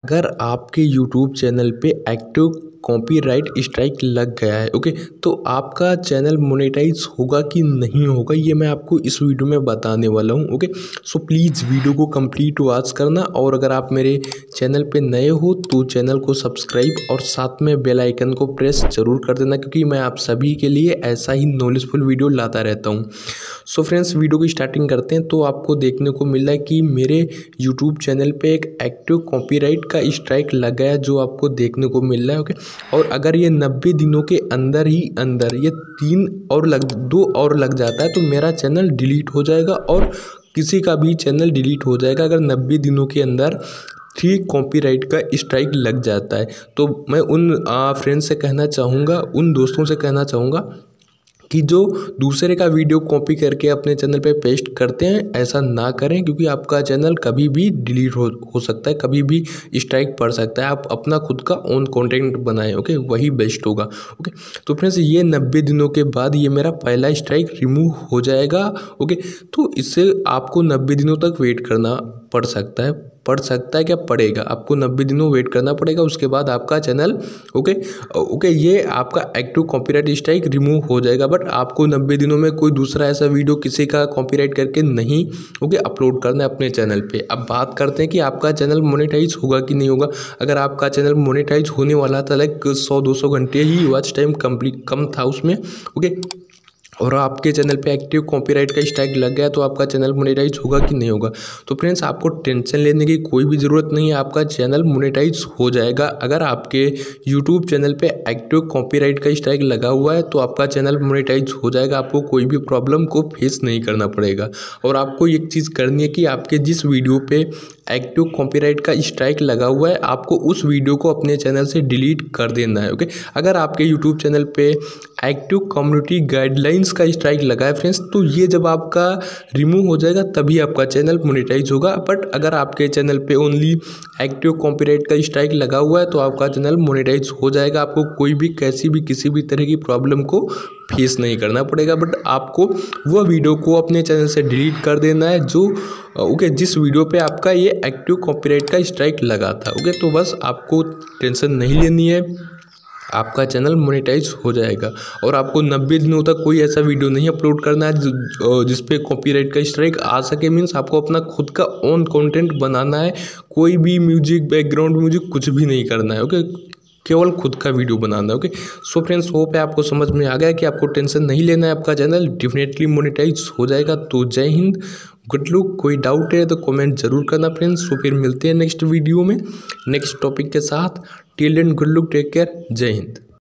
अगर आपके YouTube channel पे एक्टिव कॉपीराइट स्ट्राइक लग गया है, ओके, तो आपका चैनल मोनेटाइज होगा कि नहीं होगा, ये मैं आपको इस वीडियो में बताने वाला हूँ। ओके, सो प्लीज़ वीडियो को कंप्लीट वॉच करना, और अगर आप मेरे चैनल पे नए हो तो चैनल को सब्सक्राइब और साथ में बेल आइकन को प्रेस जरूर कर देना, क्योंकि मैं आप सभी के लिए ऐसा ही नॉलेजफुल वीडियो लाता रहता हूँ। सो फ्रेंड्स, वीडियो की स्टार्टिंग करते हैं। तो आपको देखने को मिल रहा है कि मेरे यूट्यूब चैनल पे एक एक्टिव कॉपीराइट का स्ट्राइक लगा है, जो आपको देखने को मिल रहा है। ओके, और अगर ये 90 दिनों के अंदर ही अंदर ये 2 और लग जाता है तो मेरा चैनल डिलीट हो जाएगा, और किसी का भी चैनल डिलीट हो जाएगा अगर 90 दिनों के अंदर 3 कॉपीराइट का स्ट्राइक लग जाता है। तो मैं उन फ्रेंड्स से कहना चाहूँगा, उन दोस्तों से कहना चाहूँगा कि जो दूसरे का वीडियो कॉपी करके अपने चैनल पे पेस्ट करते हैं, ऐसा ना करें, क्योंकि आपका चैनल कभी भी डिलीट हो सकता है, कभी भी स्ट्राइक पड़ सकता है। आप अपना खुद का ओन कंटेंट बनाएं, ओके, वही बेस्ट होगा। ओके, तो फ्रेंड्स, ये 90 दिनों के बाद ये मेरा पहला स्ट्राइक रिमूव हो जाएगा। ओके, तो इससे आपको 90 दिनों तक वेट करना पड़ सकता है क्या पड़ेगा, आपको 90 दिनों वेट करना पड़ेगा। उसके बाद आपका चैनल ओके ये आपका एक्टिव कॉपीराइट स्ट्राइक रिमूव हो जाएगा। बट आपको 90 दिनों में कोई दूसरा ऐसा वीडियो किसी का कॉपीराइट करके नहीं अपलोड करना है अपने चैनल पे। अब बात करते हैं कि आपका चैनल मोनेटाइज होगा कि नहीं होगा। अगर आपका चैनल मोनेटाइज होने वाला था, लाइक 100-200 घंटे ही वॉच टाइम कम था उसमें, ओके, और आपके चैनल पे एक्टिव कॉपीराइट का स्ट्राइक लग गया, तो आपका चैनल मोनेटाइज होगा कि नहीं होगा। तो फ्रेंड्स, आपको टेंशन लेने की कोई भी ज़रूरत नहीं है, आपका चैनल मोनेटाइज हो जाएगा। अगर आपके यूट्यूब चैनल पे एक्टिव कॉपीराइट का स्ट्राइक लगा हुआ है तो आपका चैनल मोनेटाइज हो जाएगा, आपको कोई भी प्रॉब्लम को फेस नहीं करना पड़ेगा। और आपको एक चीज़ करनी है कि आपके जिस वीडियो पे एक्टिव कॉपीराइट का स्ट्राइक लगा हुआ है, आपको उस वीडियो को अपने चैनल से डिलीट कर देना है। ओके, अगर आपके यूट्यूब चैनल पे एक्टिव कम्युनिटी गाइडलाइंस का स्ट्राइक लगा है फ्रेंड्स, तो ये जब आपका रिमूव हो जाएगा तभी आपका चैनल मोनेटाइज होगा। बट अगर आपके चैनल पे ओनली एक्टिव कॉपीराइट का स्ट्राइक लगा हुआ है तो आपका चैनल मोनेटाइज हो जाएगा, आपको कोई भी कैसी भी किसी भी तरह की प्रॉब्लम को फेस नहीं करना पड़ेगा। बट आपको वो वीडियो को अपने चैनल से डिलीट कर देना है जो ओके जिस वीडियो पे आपका ये एक्टिव कॉपीराइट का स्ट्राइक लगा था। ओके, तो बस आपको टेंशन नहीं लेनी है, आपका चैनल मोनेटाइज हो जाएगा। और आपको 90 दिनों तक कोई ऐसा वीडियो नहीं अपलोड करना है जिस पे कॉपीराइट का स्ट्राइक आ सके। मीन्स आपको अपना खुद का ओन कंटेंट बनाना है, कोई भी म्यूजिक, बैकग्राउंड म्यूजिक कुछ भी नहीं करना है। ओके, केवल खुद का वीडियो बनाना है। ओके, सो फ्रेंड्स, होप है आपको समझ में आ गया कि आपको टेंशन नहीं लेना है, आपका चैनल डेफिनेटली मोनेटाइज हो जाएगा। तो जय हिंद, गुड लुक। कोई डाउट है तो कमेंट जरूर करना फ्रेंड्स। तो फिर मिलते हैं नेक्स्ट वीडियो में नेक्स्ट टॉपिक के साथ। Till then good luck, take care, जय हिंद।